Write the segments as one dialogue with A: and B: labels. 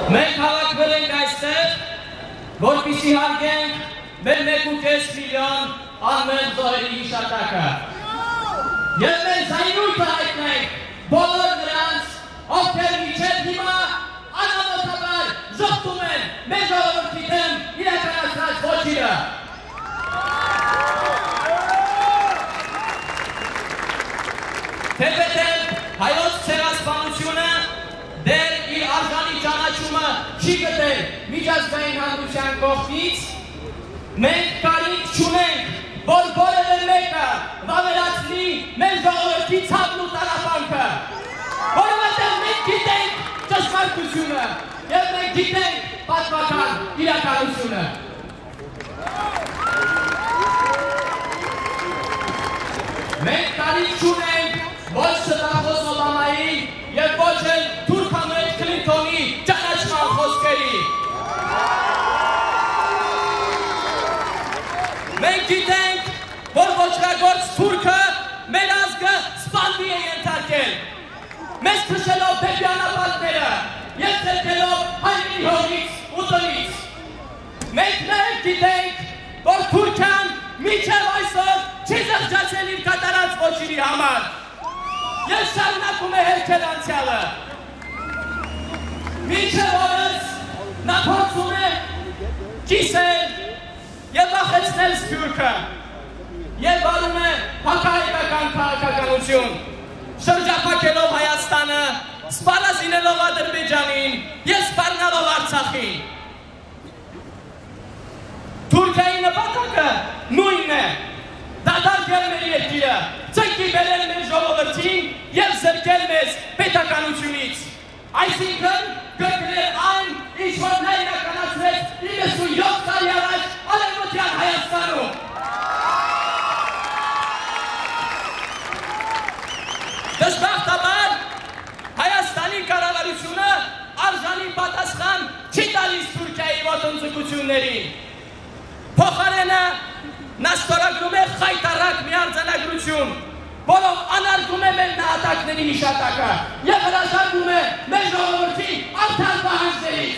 A: Մենք հավաքվել ենք այստեղ, որպեսզի հարգենք մեր 1.5 միլիոն արմեն զոհերի հիշատակը։ Եվ մեր զայրույթը հայտնենք բոլոր նրանց, ովքեր մինչև հիմա անամոթաբար ժողտում են մեր ժողովրդի դեմ իրականացրած ոչիրը։ Թեպետ հայոց ցեղասպանությունը դեռ իր արժանի ճանաչումը չի գտել միջազգային հանրության կողմից, մենք կարիք չունենք, որ որևէ մեկը վավերացնի մեր ժողովրդի ցավն ու տառապանքը, որովհետև մենք գիտենք ճշմարտությունը և մենք գիտենք պատմական իրականությունը։ Մենք կարիք չունենք ոչ շտախոս Օբամայի և ոչ էլ թուրքամետ Քլինթոնի ճանաչման խոսքերի։ Մենք գիտենք, որ ոչրագործ թուրքը մեր ազգը սպանվի է ենթարկել, մեզ քշելով դեպի անապատները և ձեռքելով հայրենի հողից ու տնից։ Մենք նաև գիտենք, որ Թուրքիան մինչև այսօր չի զղջացել իր կատարած ոչիրի համար և շարունակում է հերքել անցյալը։ Մինչև օրս նա փորձում է կիսել և վախեցնել Սփյուռքը և վարում է հակահայկական քաղաքականություն, շրջափակելով Հայաստանը, սպառազինելով Ադրբեջանին և սպառնալով Արցախին։ Թուրքիայի նպատակը նույնն է, դատարկել մեր երկիրը, ծնկի բերել մեր ժողովրդին և զրկել մեզ պետականությունից։ Այսինքն գրկնել այն, ինչ որ նա իրականացրեց 97 տարի առաջ Արևմտյան Հայաստանում։ Դժբախտաբար Հայաստանի կառավարությունը արժանի պատասխան չի տալիս Թուրքիայի ոտնձգություններին։ Փոխարենը նա ստորագրում է խայտառակ մի արձանագրություն, որով անարգում է մեր նահատակների հիշատակը և հրաժարվում է մեր ժողովրդի արդար պահանջներից։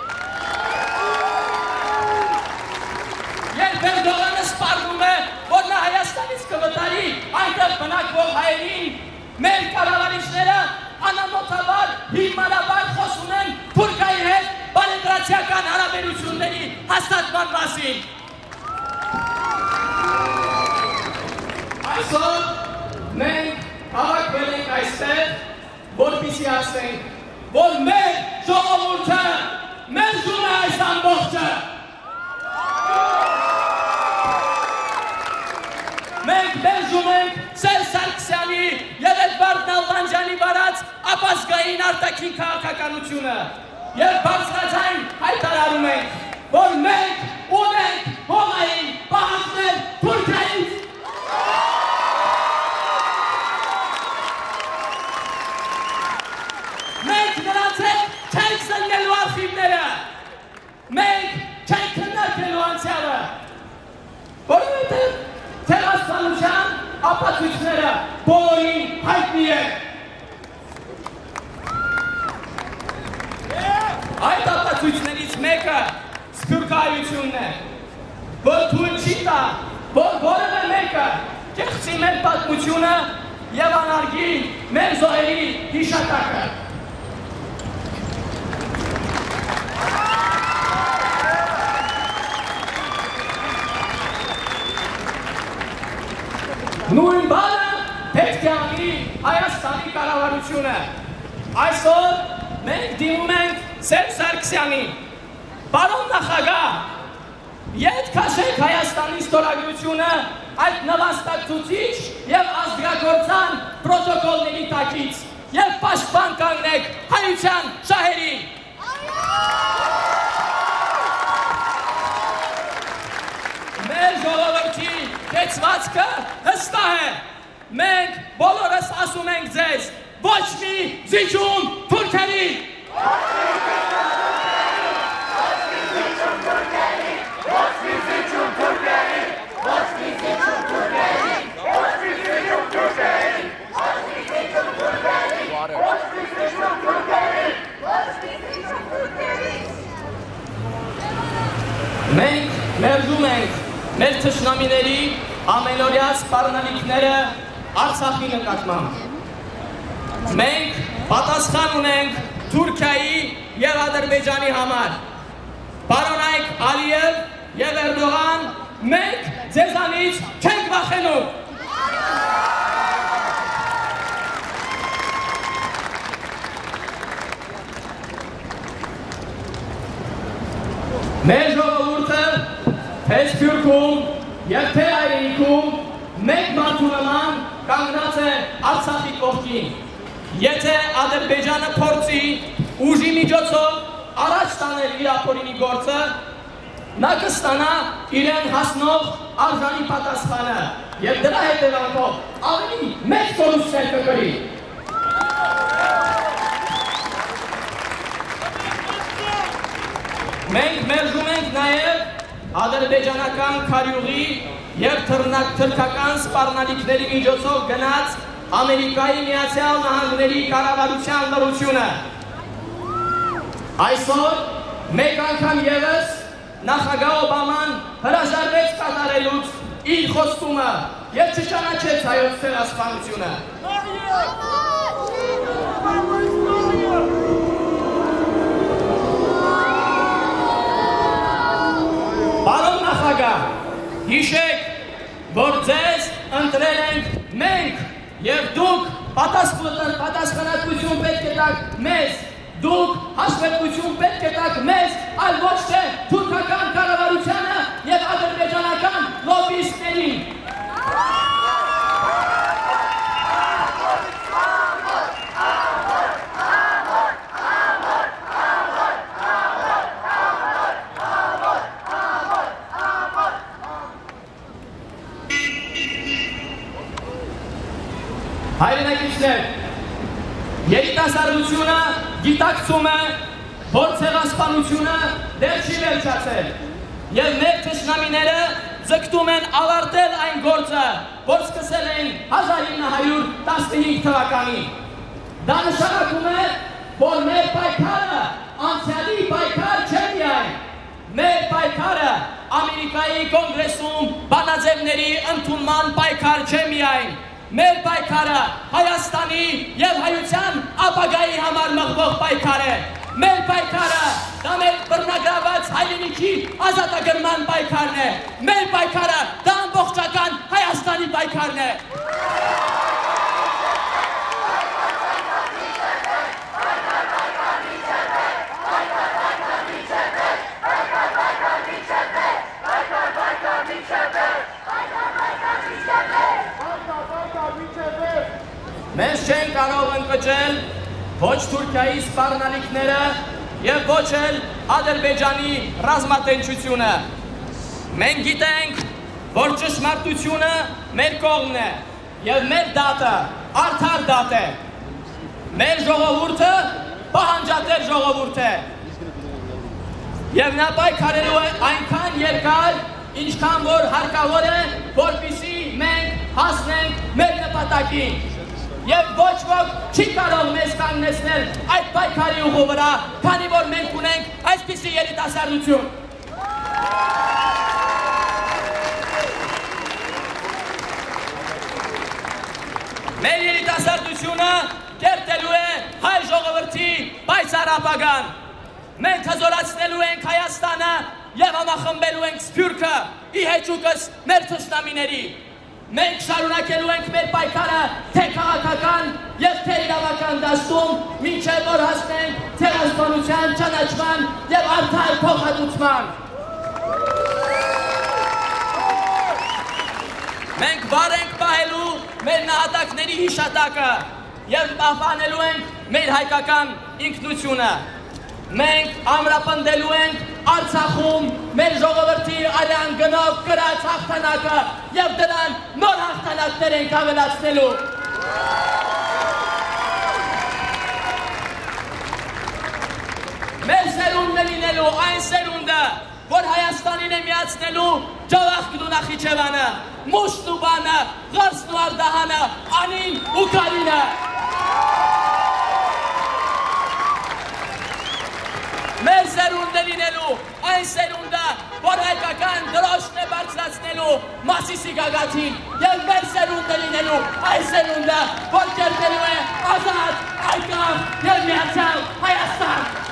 A: Երբ Էրդողանը սպառնում է, որ նա Հայաստանից կվտարի այնտեղ բնակվող հայերին, մեր կառավարիչները անամոթաբար հիմնարաբար խոսում են Թուրքիայի հետ բարեկրացիական հարաբերությունների հաստատման մասին։ Այսօր մենք հավաքվել ենք այստեղ, որպեսզի ասենք, որ մեր ժողովուրդը մերժում է այս ամբողջը։ Մենք մերժում ենք Սերժ Սարգսյանի և Էդվարդ Նալբանդյանի վարած ապազգային արտաքին քաղաքականությունը և բարձրաձայն հայտարարում ենք, որ մենք ունենք հողային պահանջներ Թուրքիայից։ Մենք նրանց հետ չենք զննելու արխիվները, մենք չենք քննարկելու անցյալը, որովհետև ցեղասպանության ապացույցները բոլորին հայտնի են։ Այդ ապացույցներից մեկը սփյուռքահայությունն է, որ թույլ չի տա, որ որևէ մեկը կեղծի մեր պատմությունը և անարգի մեր զոհերի հիշատակը։ Նույն բանը պետք է անի Հայաստանի կառավարությունը։ Այսօր մենք դիմում ենք Սերժ Սարգսյանին։ Պարոն նախագահ, ետ քաշեք Հայաստանի ստորագրությունը այդ նվաստակցուցիչ և ազգագործան պրոտոկոլների տակից և պաշտպան կանգնեք հայության շահերին։ Մեր ժողովրդի կեցվածքը հստակ է։ Մենք բոլորս ասում ենք ձեզ, ոչ մի զիջում թուրքերի։
B: Water.
A: Մենք մերժում ենք մեր թշնամիների ամենօրյա սպառնալիքները Արցախի նկատմամբ։ Մենք պատասխան ունենք Թուրքիայի և Ադրբեջանի համար։ Պարոնայք Ալիև և Էրդողան, մենք ձեզանից չենք վախենում։ Մեր ժողովուրդը թե Սփյուռքում և թե հայրենիքում մեկ մարդու նման կանգնած է Արցախի կողքին։ Եթե Ադրբեջանը փորձի ուժի միջոցով առաջ տանել իր ապօրինի գործը, նա կստանա իրեն հասնող արժանի պատասխանը և դրա հետևանքով ավելի մեծ կորուստներ կկրի։ Մենք մերժում ենք նաև ադրբեջանական քարյուղի և թրքական սպառնալիքների միջոցով գնած Ամերիկայի Միացյալ Նահանգների կառավարության լռությունը։ Այսօր մեկ անգամ ևս նախագահ Օբաման հրաժարվեց կատարելուց իր խոստումը և չճանաչեց հայոց ցեղասպանությունը։ Պարոն նախագահ, հիշեք, որ ձեզ ընտրել ենք մենք և դուք պատասխանատվություն պետք է տաք մեզ, դուք հաշվետվություն պետք է տաք մեզ, այլ ոչ թե թուրքական կառավարությանը և ադրբեջանական լոբբիստներին։ Հայրենակիցներ, երիտասարդությունը գիտակցում է, որ ցեղասպանությունը դեռ չի վերջացել և մեր թշնամիները ձգտում են ավարտել այն գործը, որ սկսել են 1915 թվականին։ Դա նշանակում է, որ մեր պայքարը անցյալի պայքար չէ միայն, մեր պայքարը Ամերիկայի կոնգրեսում բանաձևների ընդունման պայքար չէ միայն, մեր պայքարը Հայաստանի և հայության ապագայի համար մղվող պայքար է։ Մեր պայքարը դա մեր բռնագրաված հայրենիքի ազատագրման պայքարն է։ Մեր պայքարը դա ամբողջական Հայաստանի պայքարն է։ Մենք չենք կարող ընկճել ոչ Թուրքիայի սպառնալիքները և ոչ էլ Ադրբեջանի ռազմատենչությունը։ Մենք գիտենք, որ ճշմարտությունը մեր կողմն է և մեր դատը արդար դատ է։ Մեր ժողովուրդը պահանջատեր ժողովուրդ է և նա պայքարելու է այնքան երկար, ինչքան որ հարկավոր է, որպեսզի մենք հասնենք մեր նպատակին։ Եվ ոչ ոք չի կարող մեզ կանգնեցնել այդ պայքարի ուղու վրա, քանի որ մենք ունենք այսպիսի երիտասարդություն։ Մեր երիտասարդությունը կերտելու է հայ ժողովրդի պայծառ ապագան։ Մենք հզորացնելու ենք Հայաստանը և համախմբելու ենք Սփյուռքը ի հեճուկս մեր թշնամիների։ Մենք շարունակելու ենք մեր պայքարը թե քաղաքական և թե իրավական դաշտում, մինչև որ հասնենք ցեղասպանության ճանաչման և արդար փոխհատուցման։ Մենք վառ ենք պահելու մեր նահատակների հիշատակը և պահպանելու ենք մեր հայկական ինքնությունը։ Մենք ամրապնդելու ենք Արցախում մեր ժողովրդի արյան գնով կրած հաղթանակը և դրան նոր հաղթանակներ ենք ավելացնելու։ Մեր սերունդն է լինելու այն սերունդը, որ Հայաստանին է միացնելու Ջավախքն ու Նախիջևանը, Մուշտն ու Բանը, Ղարսն ու Արդահանը, Անին ու Կարինը։ մեր սերունդը լինելու, այն սերունդը, որ հայկական դրոշն է բարձրացնելու Մասիսի գագաթին, և մեր սերունդը լինելու, այն սերունդը, որ կերտելու է ազատ, անկախ և միացյալ Հայաստան։